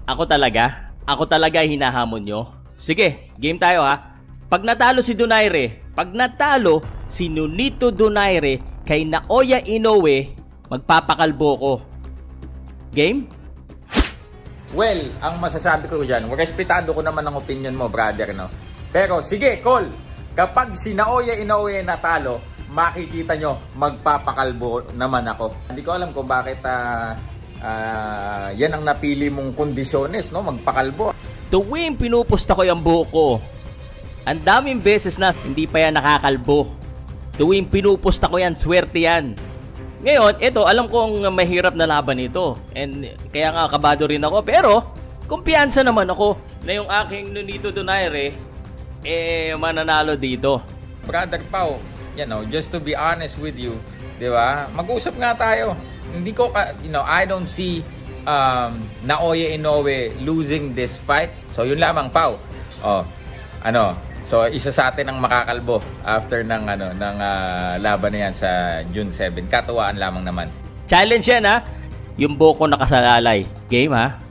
Ako talaga hinahamon nyo. Sige, game tayo ha. Pag natalo si Donaire, pag natalo si Nonito Donaire kay Naoya Inoue, magpapakalbo ko. Game? Well, ang masasabi ko dyan, respetado ko naman ang opinion mo, brother, no? Pero sige, call. Kapag si Naoya Inoue natalo, makikita nyo, magpapakalbo naman ako. Hindi ko alam kung bakit yan ang napili mong kondisyones, no? Magpakalbo. Tuwing pinupusta ko yung buhok ko, ang daming beses na hindi pa yan nakakalbo. Tuwing pinupusta ko yan, swerte yan. Ngayon, ito, alam kong mahirap na laban ito. And kaya nga kabado rin ako. Pero, kumpiyansa naman ako na yung aking Nonito Donaire, mananalo dito. Brother Pao, just to be honest with you, di ba? Mag-usap nga tayo. Hindi ko, I don't see Naoya Inoue losing this fight. So, yun lamang, Pao. So, isa sa atin ang makakalbo after ng laban na yan sa June 7. Katuwaan lamang naman. Challenge yan ha. Yung buhok ko nakasalalay. Game ha.